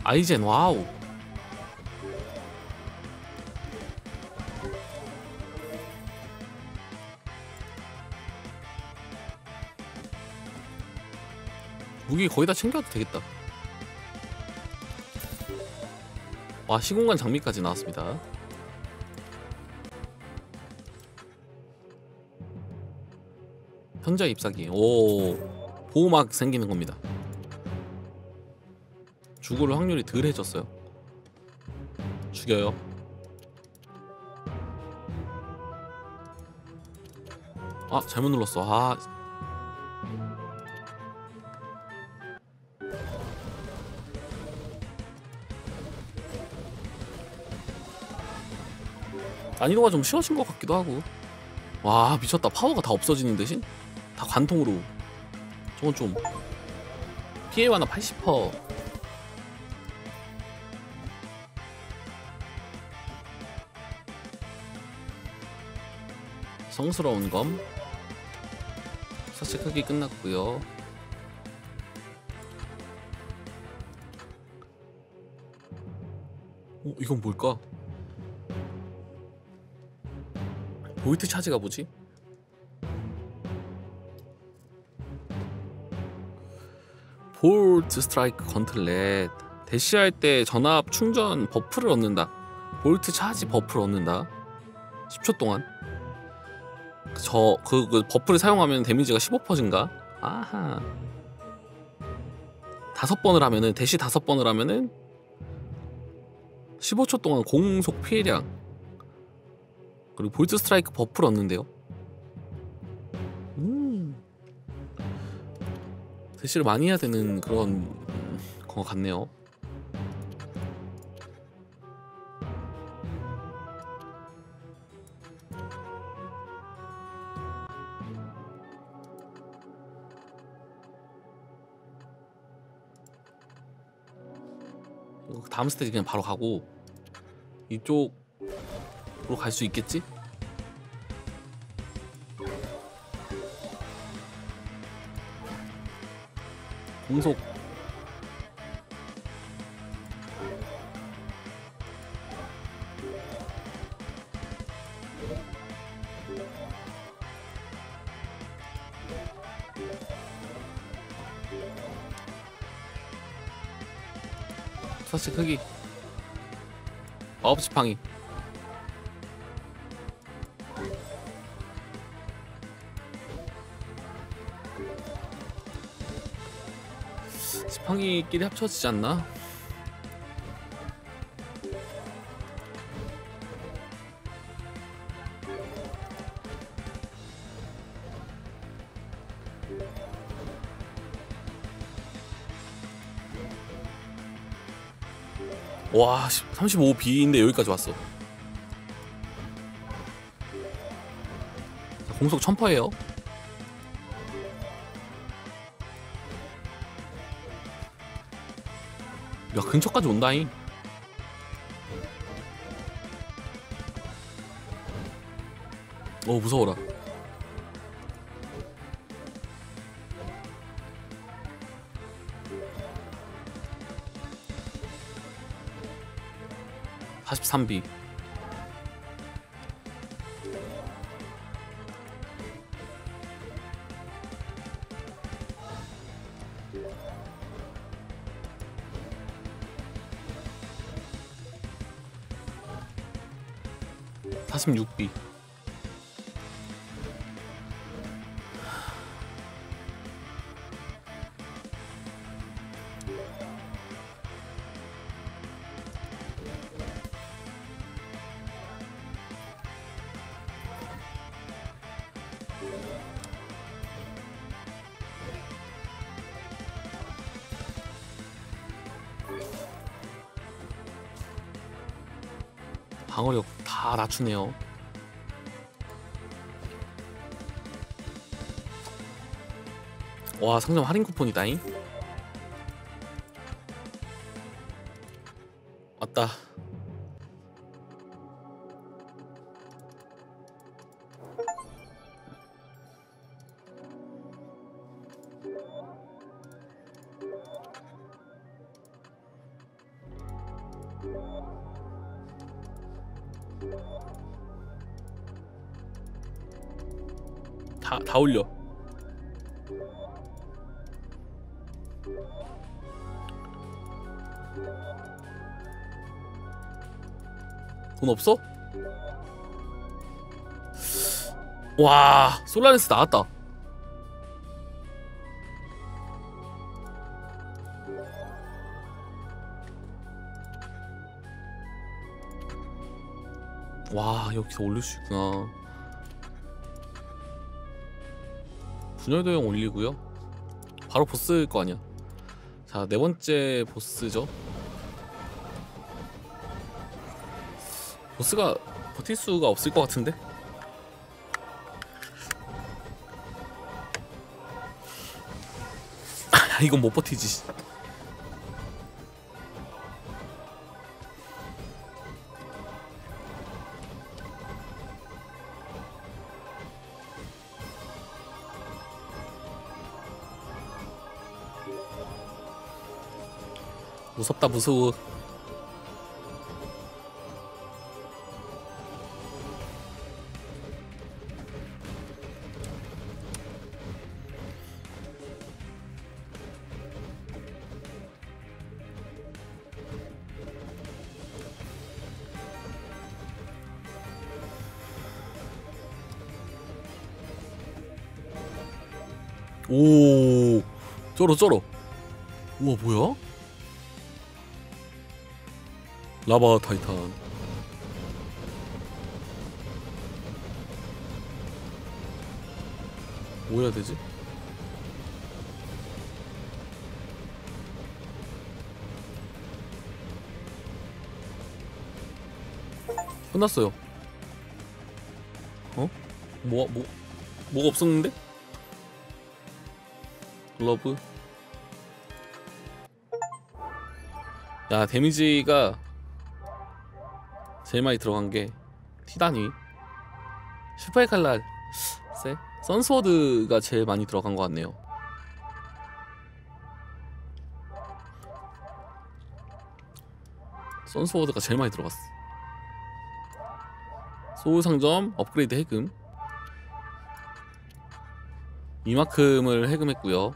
아이젠 와우. 무기 거의 다 챙겨도 되겠다. 와, 시공간 장비까지 나왔습니다. 현자 잎사귀. 오, 보호막 생기는 겁니다. 죽을 확률이 덜해졌어요. 죽여요. 아, 잘못 눌렀어. 아, 난이도가 좀 쉬워진 것 같기도 하고. 와, 미쳤다. 파워가 다 없어지는 대신 다 관통으로. 저건 좀 피해 완화 팔십 퍼센트. 성스러운 검. 사실 크기 끝났고요. 어, 이건 뭘까? 볼트 차지가 뭐지? 볼트 스트라이크 건틀렛. 대시할 때 전압 충전 버프를 얻는다. 볼트 차지 버프를 얻는다. 십 초 동안. 저 그 그 버프를 사용하면 데미지가 십오 퍼센트인가? 아하. 다섯 번을 하면은 대시 다섯 번을 하면은 십오 초 동안 공속 피해량. 그리고 볼트 스트라이크 버프를 얻는데요. 음. 대시를 많이 해야 되는 그런 거 같네요. 다음 스테이지 그냥 바로 가고 이쪽으로 갈 수 있겠지? 공속. 사실 크기. 마법 지팡이. 지팡이끼리 합쳐지지 않나? 와, 삼십오 비인데 여기까지 왔어. 공속 천 퍼센트예요. 야, 근처까지 온다잉. 어, 무서워라. 사십삼 비. 사십육 비. 방어력 다 낮추네요. 와, 상점 할인 쿠폰이다잉. 왔다. 다, 다 올려. 돈 없어? 와, 솔라리스 나왔다. 와, 여기서 올릴 수 있구나. 분열도형 올리고요. 바로 보스일 거 아니야. 자, 네 번째 보스죠. 보스가 버틸 수가 없을 것 같은데? 이건 못 버티지. 무섭다, 무서워. 오, 쩔어 쩔어. 우와, 뭐야? 라바 타이탄. 뭐 해야 되지? 끝났어요. 어? 뭐, 뭐, 뭐가 없었는데? 글러브. 야, 데미지가 제일 많이 들어간 게 티단위, 슈퍼의 칼날 쎄? 선스워드가 제일 많이 들어간 것 같네요. 선스워드가 제일 많이 들어갔어. 소울 상점 업그레이드 해금, 이만큼을 해금했고요.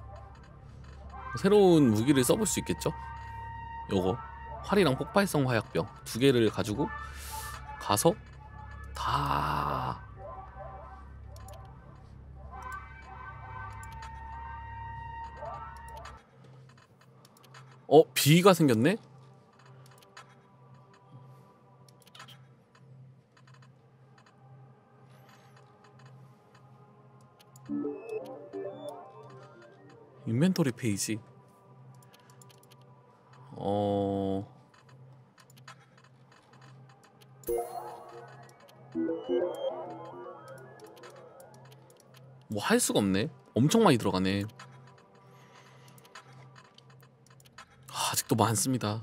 새로운 무기를 써볼 수 있겠죠? 요거 활이랑 폭발성 화약병 두 개를 가지고 가서 다 어? 비가 생겼네? 인벤토리 페이지. 어... 뭐 할 수가 없네. 엄청 많이 들어가네. 아, 아직도 많습니다.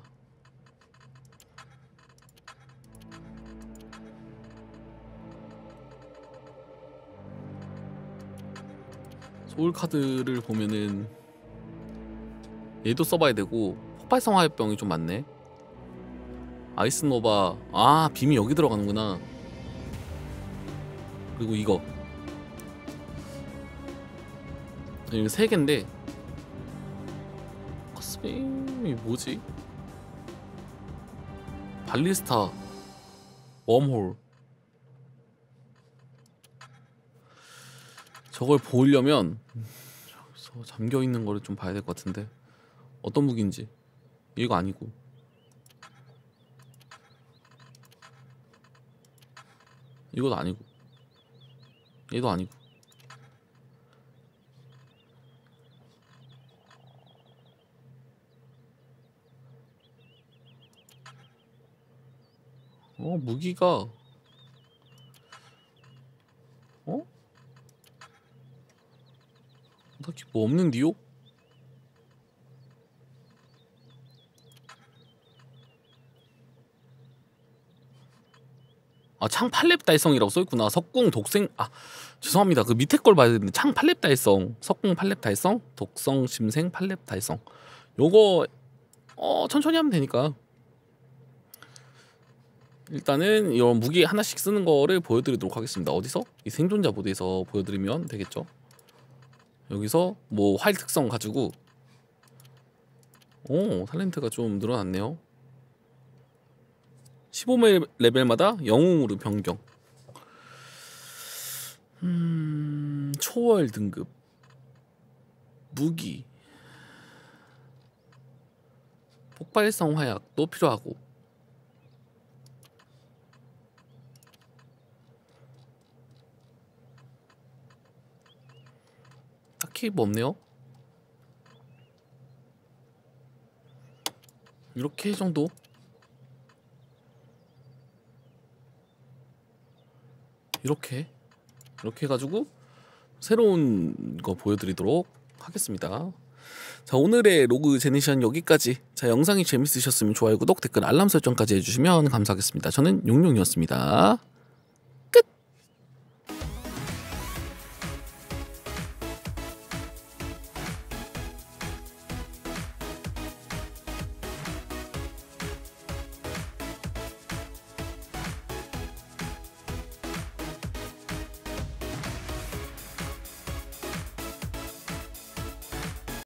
소울 카드를 보면은 얘도 써봐야 되고, 폭발성 화염병이 좀 많네. 아이스노바. 아, 빔이 여기 들어가는구나. 그리고 이거 이거 세 개인데 커스빔이 뭐지? 발리스타, 웜홀. 저걸 보려면 저기서 잠겨있는 거를 좀 봐야 될 것 같은데 어떤 무기인지. 이거 아니고 이것도 아니고 얘도 아니고. 어, 무기가 어? 딱히 뭐 없는디요? 아, 창 팔렙 달성이라고 써있구나. 석궁 독생. 아, 죄송합니다. 그 밑에 걸 봐야 되는데 창 팔렙 달성, 석궁 팔렙 달성, 독성 심생 팔렙 달성. 요거 어 천천히 하면 되니까. 일단은 이런 무기 하나씩 쓰는 거를 보여드리도록 하겠습니다. 어디서? 이 생존자 모드에서 보여드리면 되겠죠. 여기서 뭐 활 특성 가지고 오 탤런트가 좀 늘어났네요. 십오 레벨마다 영웅으로 변경. 음... 초월 등급 무기 폭발성 화약도 필요하고 딱히 뭐 없네요. 이렇게 정도. 이렇게 이렇게 해가지고 새로운 거 보여드리도록 하겠습니다. 자, 오늘의 로그 제네시아는 여기까지. 자, 영상이 재밌으셨으면 좋아요, 구독, 댓글, 알람 설정까지 해주시면 감사하겠습니다. 저는 용용이었습니다.